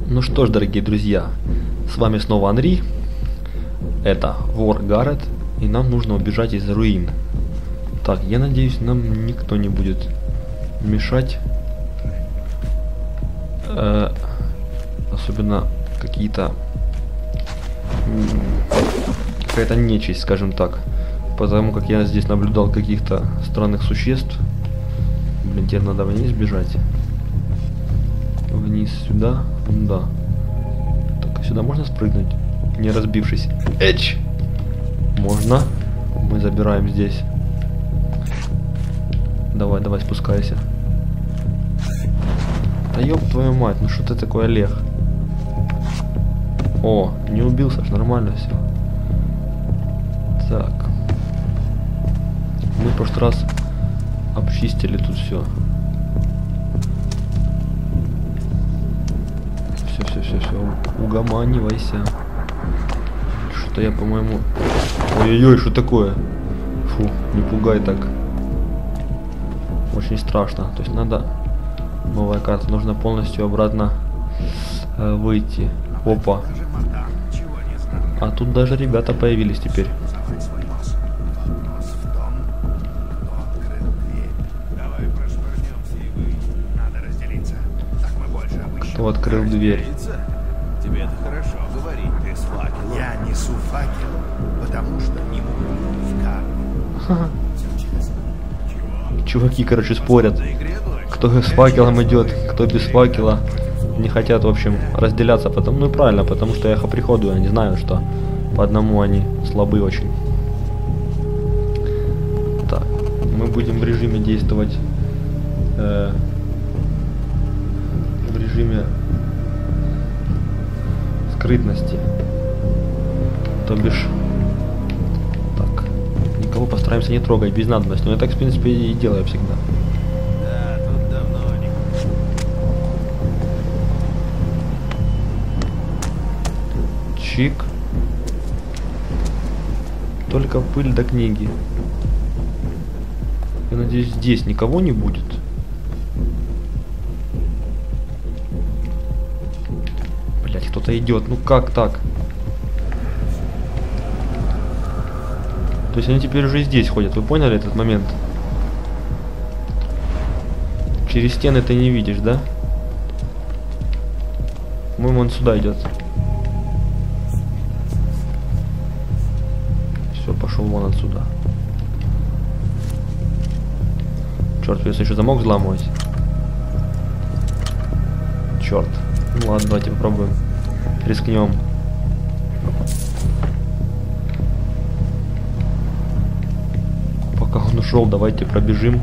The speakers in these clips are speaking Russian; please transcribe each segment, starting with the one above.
Ну что ж, дорогие друзья, с вами снова Анри, это вор Гаррет, и нам нужно убежать из руин. Так, я надеюсь, нам никто не будет мешать, особенно какая-то нечисть, скажем так, потому как я здесь наблюдал каких-то странных существ. Блин, теперь надо вниз бежать. Вниз сюда, да. Так, сюда можно спрыгнуть, не разбившись? Эч! Можно. Мы забираем здесь. Давай, давай, спускайся. Да ёб твою мать, ну что ты такой, Олег? О, не убился, аж нормально все. Так. Мы в прошлый раз обчистили тут все. Все, угоманивайся. Что-то я, по-моему... Ой-ой-ой, что такое? Фу, не пугай так. Очень страшно. То есть надо... Новая карта. Нужно полностью обратно выйти. Опа. А тут даже ребята появились теперь. Кто открыл дверь? Тебе это хорошо говорить, ты с факелом. Я несу факел, потому что не могу в карму. Чуваки, короче, спорят. Кто с факелом идет, кто без факела. Не хотят, в общем, разделяться. Ну и правильно, потому что я их оприходую. Они знают, что по одному они слабы очень. Так, мы будем в режиме действовать. В режиме скрытности. То бишь... Так, никого постараемся не трогать без надобности. Но я так, в принципе, и делаю всегда. Да, тут давно не... Чик. Только пыль до книги. Я надеюсь, здесь никого не будет. Блять, кто-то идет. Ну как так? То есть они теперь уже здесь ходят. Вы поняли этот момент? Через стены ты не видишь, да? По-моему, он сюда идет. Все, пошел вон отсюда. Черт, если еще замок взламывать. Черт. Ну ладно, давайте попробуем. Рискнем. Пока он ушел, давайте пробежим.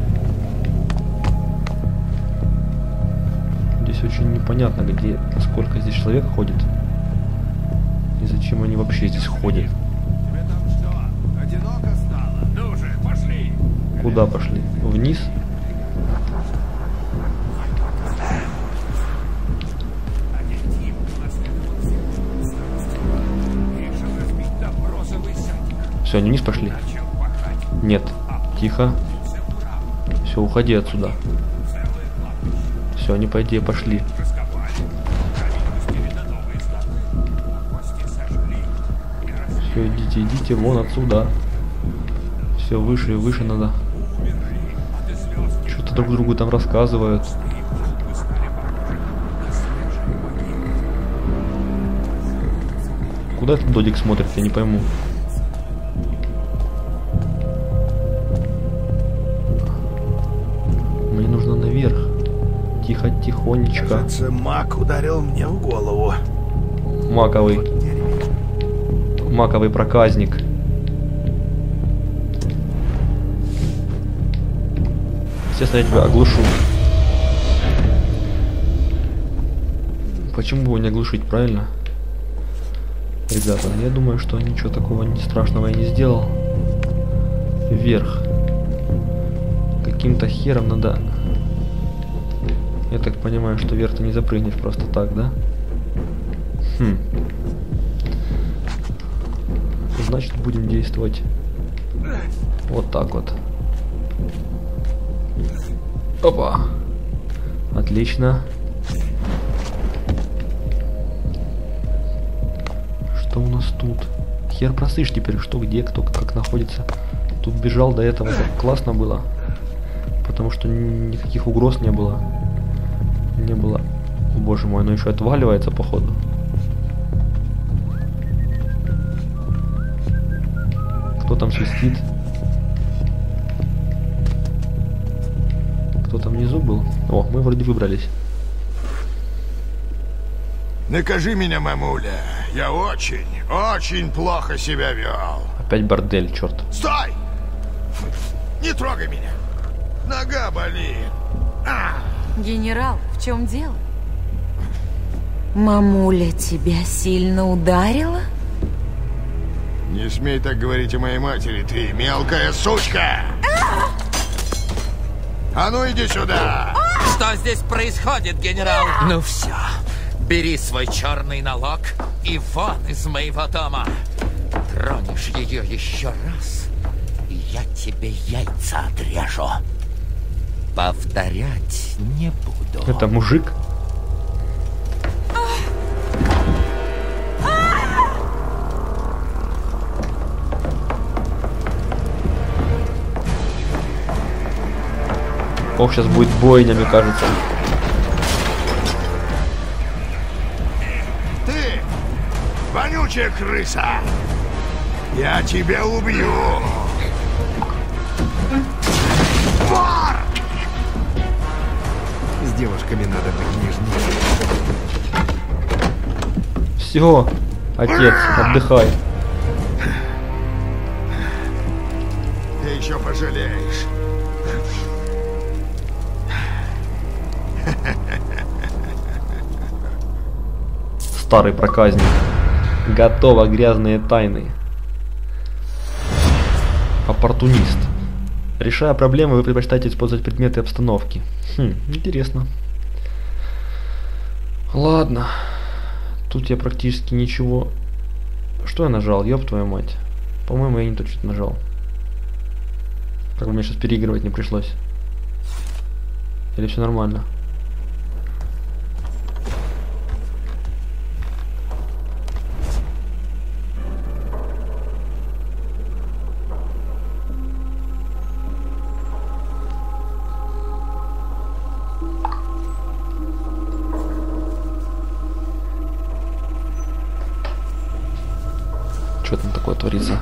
Здесь очень непонятно, где, сколько здесь человек ходит. И зачем они вообще здесь ходят. Тебе там что, одиноко стало? Ну же, пошли! Куда пошли? Вниз? Все, они вниз пошли? Нет. Тихо. Все, уходи отсюда. Все, они по идее пошли. Все, идите, идите вон отсюда. Все, выше и выше надо. Что-то друг другу там рассказывают. Куда этот додик смотрит, я не пойму. Мне нужно наверх. Тихо, тихонечко. Кажется, маг ударил мне в голову. Маковый проказник. Естественно, я тебя оглушу. Почему бы его не оглушить, правильно? Ребята, я думаю, что ничего такого не страшного я не сделал. Вверх. Каким-то хером надо... Я так понимаю, что вверх ты не запрыгнешь просто так, да? Хм. Значит, будем действовать вот так вот. Опа. Отлично. это у нас тут? Хер просышь теперь, что, где, кто, как находится. Тут бежал до этого, так классно было. Потому что никаких угроз не было. Не было. О, боже мой, оно еще отваливается, походу. Кто там свистит? Кто там внизу был? О, мы вроде выбрались. Накажи меня, мамуля. Я очень плохо себя вел. Опять бордель, черт. Стой! Не трогай меня. Нога болит. Генерал, в чем дело? Мамуля тебя сильно ударила? Не смей так говорить о моей матери, ты мелкая сучка! А ну иди сюда! Что здесь происходит, генерал? Ну все, бери свой черный налог и вон из моего дома. Тронешь ее еще раз, и я тебе яйца отрежу. Повторять не буду. Это мужик? Ох, сейчас будет бойня, мне кажется. Ты, вонючая крыса! Я тебя убью! Вор! С девушками надо быть нежнее. Все, отец, отдыхай. Ты еще пожалеешь. Старый проказник. Готово, грязные тайны. Оппортунист. Решая проблемы, вы предпочитаете использовать предметы обстановки. Интересно. Ладно. Тут я практически ничего... Что я нажал? Ёб твою мать. По-моему, я не то что-то нажал. Как бы мне сейчас переигрывать не пришлось. Или все нормально? Что там такое творится?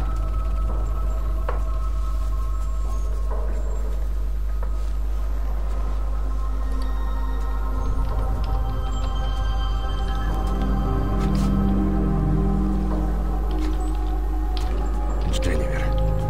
Дженнивер.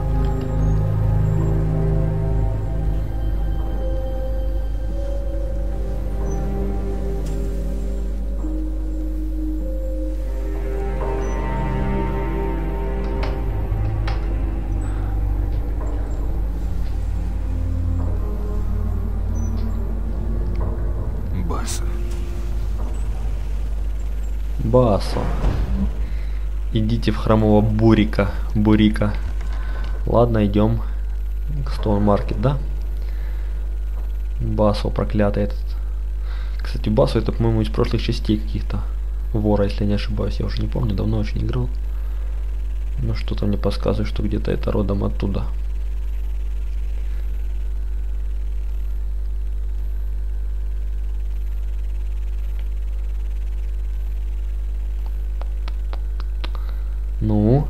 Басо. Идите в храмового Бурика. Ладно, идем к Stone Market, да? Басо проклятый этот. Кстати, Басо это, по-моему, из прошлых частей каких-то. Вора, если я не ошибаюсь. Я уже не помню, давно очень играл. Но что-то мне подсказывает, что где-то это родом оттуда. Ну?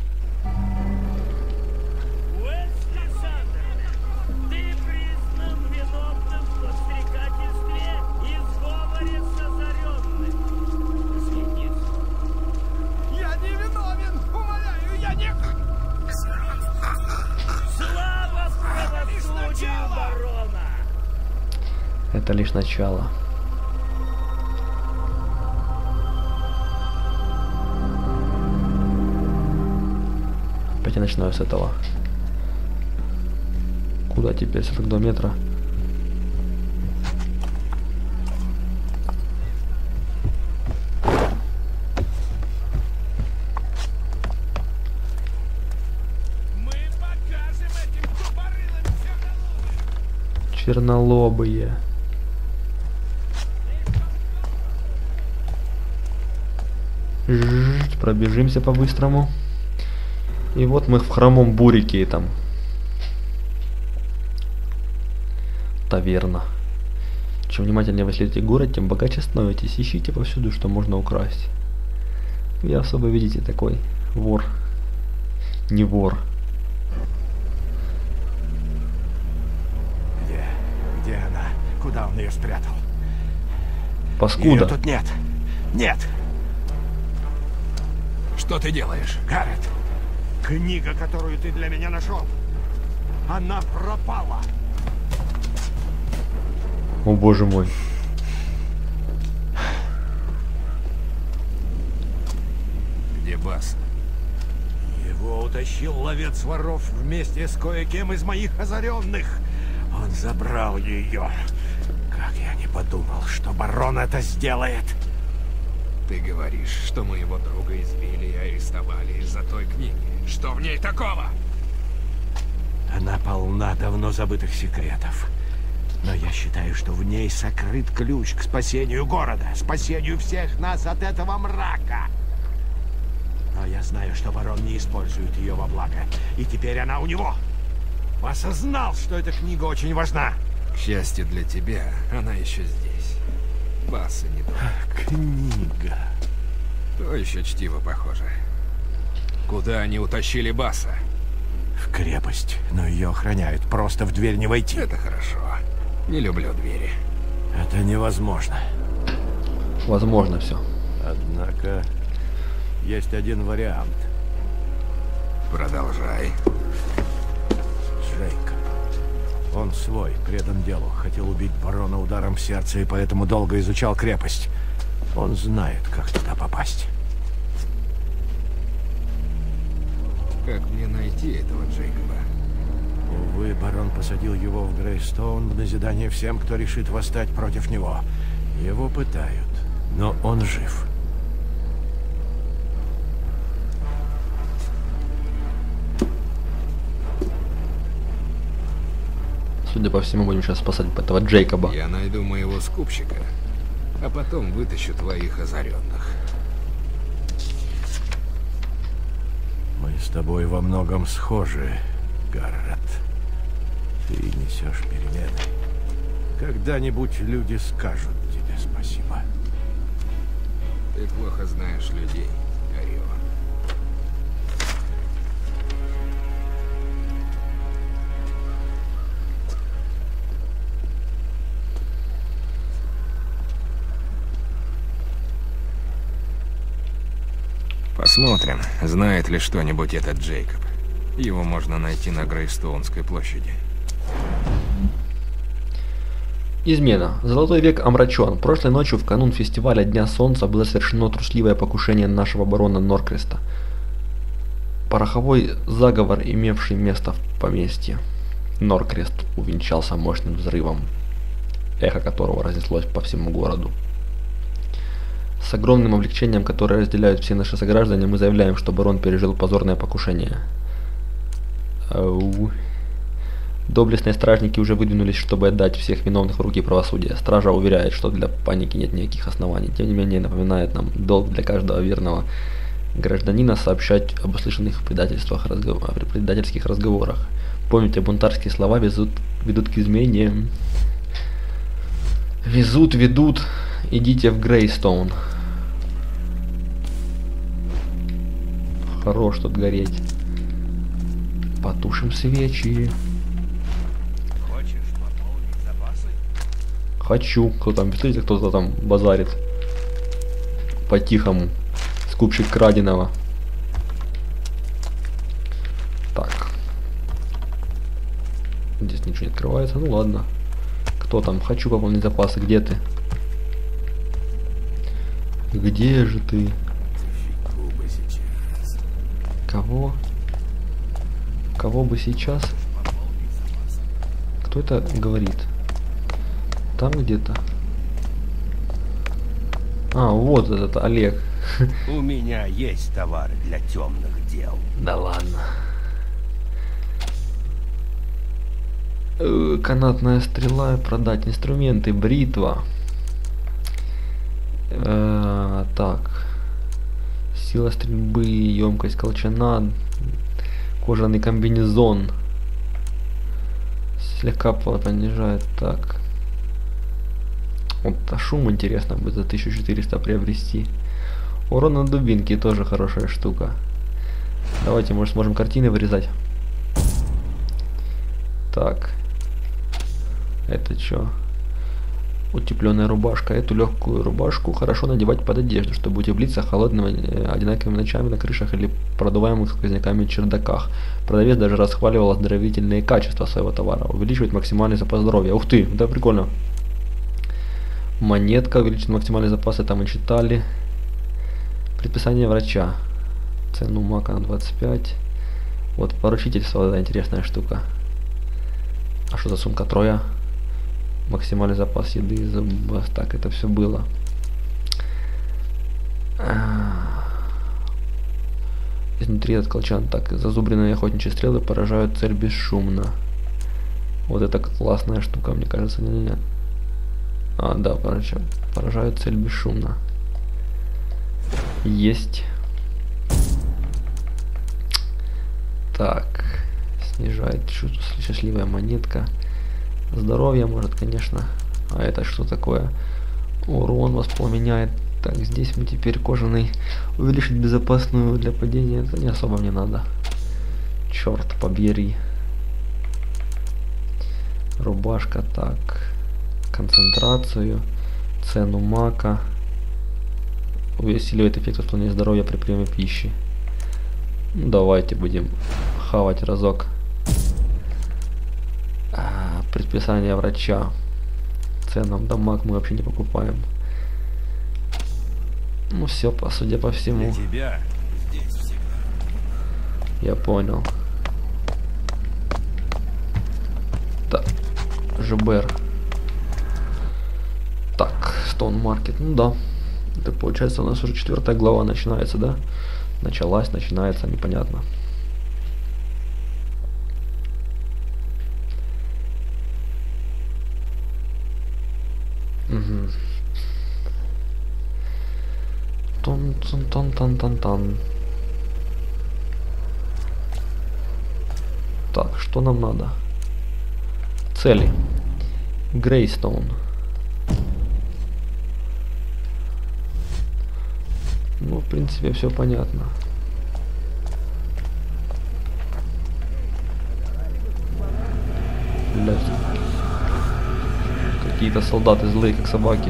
Ты признан виновным в подстрекательстве и сговоре с озаренным. Светец. Я не виновен! Умоляю, я не... Слава правосудию, барона! Это лишь начало. Опять я начинаю с этого. Куда теперь? 42 метра. Мы покажем этим тупорылым чернолобым! Чернолобые. Пробежимся по-быстрому. И вот мы в хромом бурике там. Таверна. Чем внимательнее вы следите город, тем богаче становитесь. Ищите повсюду, что можно украсть. Я особо, видите, такой вор. Не вор. Где она? Куда он ее спрятал? Паскуда. Ее тут нет. Нет. Что ты делаешь? Гаррет, книга, которую ты для меня нашел, она пропала. О боже мой. Где Бас? Его утащил ловец воров вместе с кое-кем из моих озаренных. Он забрал ее. Как я не подумал, что барон это сделает. Ты говоришь, что моего друга избили и арестовали из-за той книги. Что в ней такого? Она полна давно забытых секретов. Но я считаю, что в ней сокрыт ключ к спасению города, спасению всех нас от этого мрака. Но я знаю, что барон не использует ее во благо. И теперь она у него. Осознал, что эта книга очень важна. К счастью для тебя, она еще здесь. Баса не дурак. Книга. То еще чтиво похоже. Куда они утащили Баса? В крепость, но ее охраняют. Просто в дверь не войти. Это хорошо. Не люблю двери. Это невозможно. Возможно все. Однако, есть один вариант. Продолжай. Джейкоб. Он свой, предан делу. Хотел убить барона ударом в сердце и поэтому долго изучал крепость. Он знает, как туда попасть. Как мне найти этого Джейкоба? Увы, барон посадил его в Грейстоун в назидание всем, кто решит восстать против него. Его пытают, но он жив. Судя по всему, будем сейчас спасать этого Джейкоба. Я найду моего скупщика, а потом вытащу твоих озаренных. Мы с тобой во многом схожи, Гаррет. Ты несешь перемены. Когда-нибудь люди скажут тебе спасибо. Ты плохо знаешь людей, Орион. Посмотрим, знает ли что-нибудь этот Джейкоб. Его можно найти на Грейстоунской площади. Измена. Золотой век омрачен. Прошлой ночью, в канун фестиваля Дня Солнца, было совершено трусливое покушение нашего барона Норкреста. Пороховой заговор, имевший место в поместье. Норкрест увенчался мощным взрывом, эхо которого разнеслось по всему городу. С огромным облегчением, которое разделяют все наши сограждане, мы заявляем, что барон пережил позорное покушение. Ау. Доблестные стражники уже выдвинулись, чтобы отдать всех виновных в руки правосудия. Стража уверяет, что для паники нет никаких оснований. Тем не менее, напоминает нам долг для каждого верного гражданина сообщать об услышанных предательских разговорах. Помните, бунтарские слова ведут к измене. Ведут. Идите в Грейстоун. Хорош тут гореть. Потушим свечи. Хочешь пополнить запасы? Хочу. Кто там, смотрите, кто-то там базарит. По-тихому. Скупщик краденого. Так. Здесь ничего не открывается. Ну ладно. Кто там? Хочу пополнить запасы. Где ты? Где же ты? Кого? Кого бы сейчас? Кто это говорит? Там где-то? А, вот этот Олег. У меня есть товары для темных дел. Да ладно. Канатная стрела, продать инструменты, бритва. Так. Сила стрельбы, емкость колчана, кожаный комбинезон. Слегка понижает. Так. Вот шум интересно будет за 1400 приобрести. Урон на дубинке тоже хорошая штука. Давайте, может, сможем картины вырезать. Так. Это что? Утепленная рубашка. Эту легкую рубашку хорошо надевать под одежду, чтобы утеплиться холодными одинаковыми ночами на крышах или продуваемых сквозняками чердаках. Продавец даже расхваливал оздоровительные качества своего товара. Увеличивает максимальный запас здоровья. Ух ты, да прикольно. Монетка, увеличит максимальный запас, это мы читали. Предписание врача. Цену мака на 25. Вот поручительство, да, интересная штука. А что за сумка? Троя. Максимальный запас еды, запас. Так, это все было. Изнутри этот колчан. Так, зазубренные охотничьи стрелы поражают цель бесшумно. Вот это классная штука, мне кажется. Не-не-не. А, да, поражают цель бесшумно. Есть. Так. Снижает счастливая монетка. Здоровье может, конечно. А это что такое? Урон воспламеняет. Так, здесь мы теперь кожаный. Увеличить безопасную для падения. Это не особо мне надо. Черт побери. Рубашка, так. Концентрацию. Цену мака. Усиливает эффект восстановления здоровья при приеме пищи. Ну, давайте будем хавать разок. Предписание врача. Ценам дамаг мы вообще не покупаем. Ну все, судя по всему. Тебя здесь всегда. Я понял. Так, ЖБР. Так, Stone Market. Ну да. Это получается у нас уже 4 глава начинается, да? Началась, начинается, непонятно. Угу. Тон-тон-тон-тон-тон-тон. Так, что нам надо? Цели. Грейстоун. Ну, в принципе, все понятно. Блять. Какие-то солдаты злые, как собаки.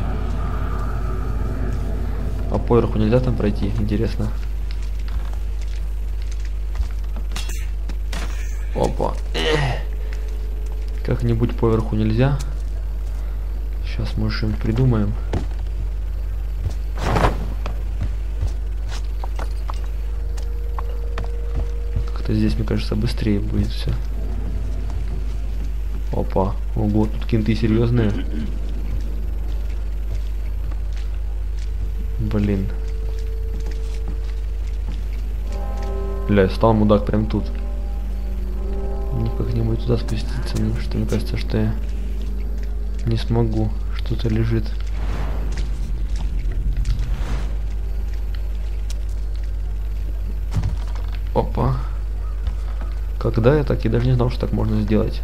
А поверху нельзя там пройти? Интересно. Опа. Как-нибудь поверху нельзя. Сейчас, может, что-нибудь придумаем. Как-то здесь, мне кажется, быстрее будет все. Опа. Ого, тут кенты серьезные. Блин. Бля, стал мудак прям тут. Ну, как-нибудь туда спуститься, ну, что мне кажется, что я не смогу. Что-то лежит. Опа. Когда я так и даже не знал, что так можно сделать.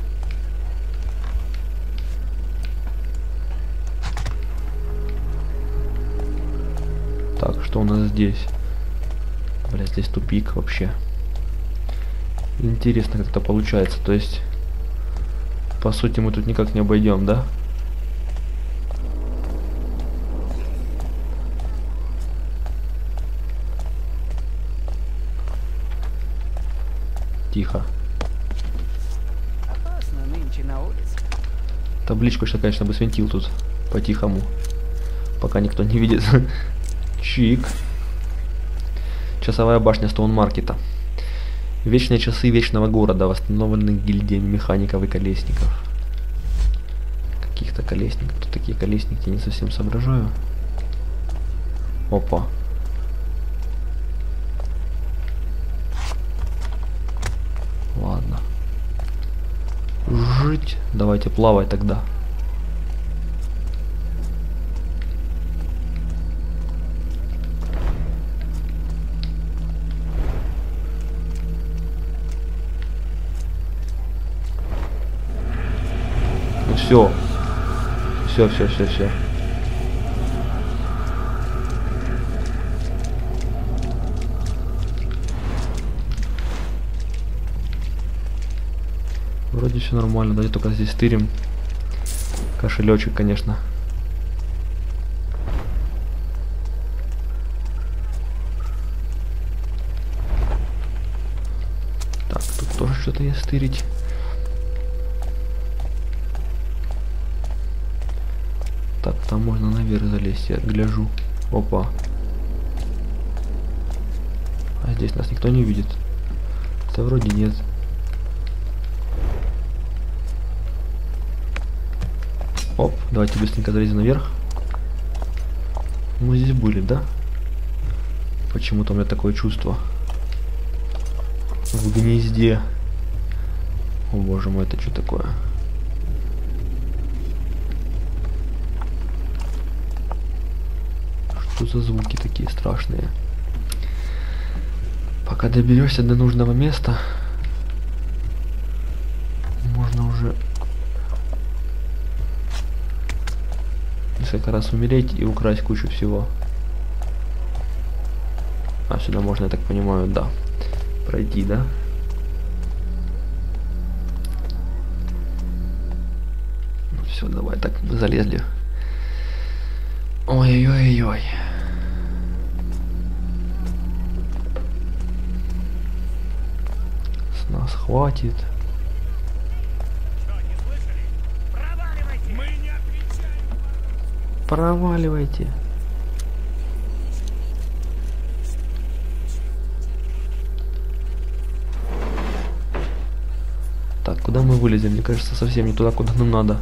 Так, что у нас здесь? Бля, здесь тупик вообще. Интересно, как это получается. То есть, по сути, мы тут никак не обойдем, да? Тихо. Опасно нынче на улице. Табличку еще, конечно, бы свинтил тут по-тихому. Пока никто не видит. Чик. Часовая башня Стоунмаркета. Вечные часы вечного города, восстановлены гильдиями механиков и колесников. Каких-то колесников. Тут такие колесники, я не совсем соображаю. Опа. Ладно. Жить. Давайте плавать тогда. Все. Все. Вроде все нормально, давайте только здесь стырим. Кошелечек, конечно. Так, тут тоже что-то есть стырить. Так, там можно наверх залезть, я гляжу. Опа. А здесь нас никто не видит? Да вроде нет. Оп, давайте быстренько залезем наверх. Мы здесь были, да? Почему-то у меня такое чувство. В гнезде. О боже мой, это что такое? Что за звуки такие страшные? Пока доберешься до нужного места, можно уже несколько раз умереть и украсть кучу всего. А сюда можно, я так понимаю, да, пройти, да? Ну все, давай, так, мы залезли. Ой-ой-ой-ой. С нас хватит. Проваливайте. Так, куда мы вылезем? Мне кажется, совсем не туда, куда нам надо.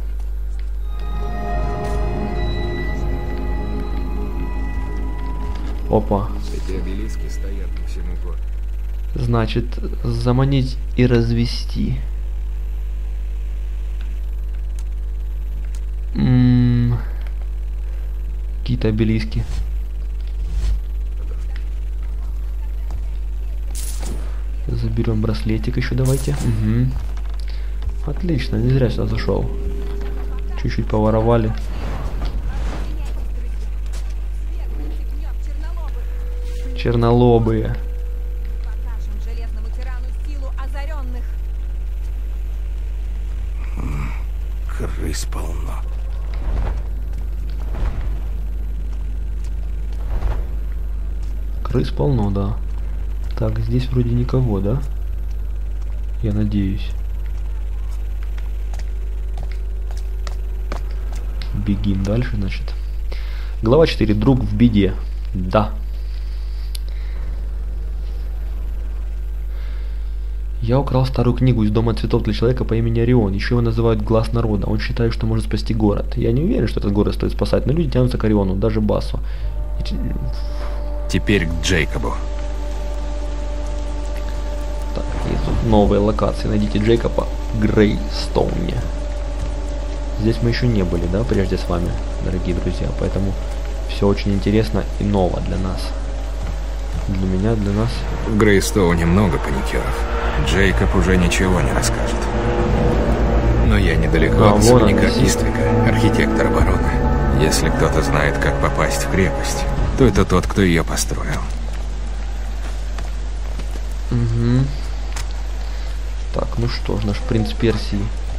Опа. Эти обелиски стоят по всему городу. Значит, заманить и развести. Какие-то обелиски. Заберем браслетик еще, давайте. Угу. Отлично, не зря сюда зашел. Чуть-чуть поворовали. Чернолобые. Покажем железному тирану силу озаренных. Крыс полно. Крыс полно, да. Так, здесь вроде никого, да? Я надеюсь. Бегим дальше, значит. Глава 4. Друг в беде. Да. Я украл старую книгу из Дома цветов для человека по имени Орион. Еще его называют Глаз народа. Он считает, что может спасти город. Я не уверен, что этот город стоит спасать, но люди тянутся к Ориону, даже Басу. Теперь к Джейкобу. Так, есть тут новые локации. Найдите Джейкоба в Грейстоуне. Здесь мы еще не были, да, прежде с вами, дорогие друзья. Поэтому все очень интересно и ново для нас. Для меня, для нас. В Грейстоуне много паникеров. Джейкоб уже ничего не расскажет. Но я недалеко от особняка Иствика, архитектора барона. Если кто-то знает, как попасть в крепость, то это тот, кто ее построил. Угу. Так, ну что ж, наш принц Персии.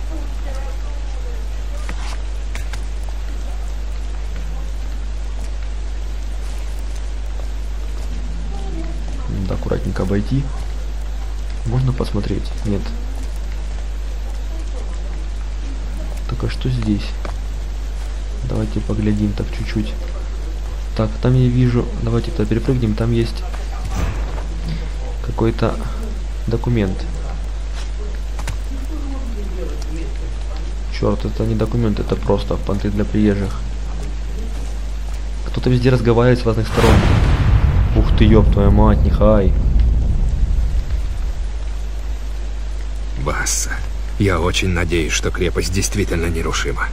Надо аккуратненько обойти. Можно посмотреть? Нет. Так, а что здесь? Давайте поглядим так чуть-чуть. Так, там я вижу... Давайте туда перепрыгнем. Там есть какой-то документ. Черт, это не документ, это просто понты для приезжих. Кто-то везде разговаривает с разных сторон. Ух ты, ёб твою мать, нехай. Басса, я очень надеюсь, что крепость действительно нерушима.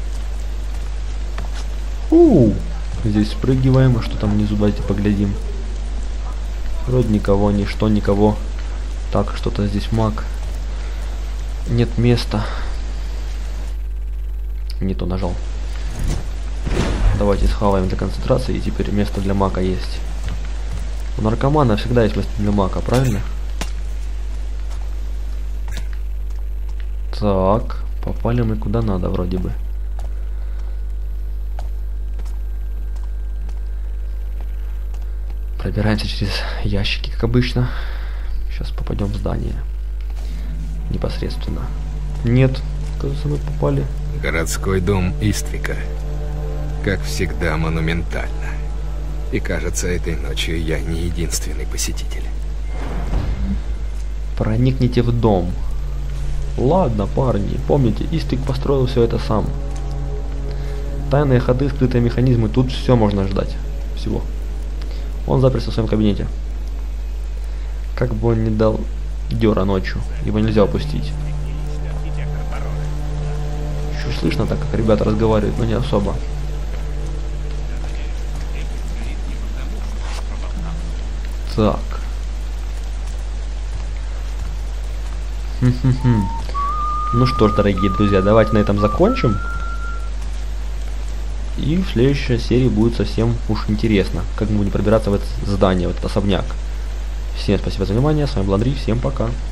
Здесь спрыгиваем, а что там внизу, давайте поглядим. Вроде никого, ничто, никого. Так, что-то здесь маг. Нет места. Не то нажал. Давайте схаваем для концентрации, и теперь место для мака есть. У наркомана всегда есть место для мака, правильно? Так, попали мы куда надо вроде бы. Пробираемся через ящики, как обычно. Сейчас попадем в здание. Непосредственно. Нет, кажется, мы попали. Городской дом Иствика. Как всегда, монументально. И кажется, этой ночью я не единственный посетитель. Проникните в дом. Ладно, парни, помните, Иствик построил все это сам. Тайные ходы, скрытые механизмы, тут все можно ждать. Всего. Он заперся в своем кабинете. Как бы он не дал дёра ночью, его нельзя упустить. Еще слышно так, как ребята разговаривают, но не особо. Так. Ну что ж, дорогие друзья, давайте на этом закончим. И в следующей серии будет совсем уж интересно, как мы будем пробираться в это здание, в этот особняк. Всем спасибо за внимание, с вами был Андрей, всем пока.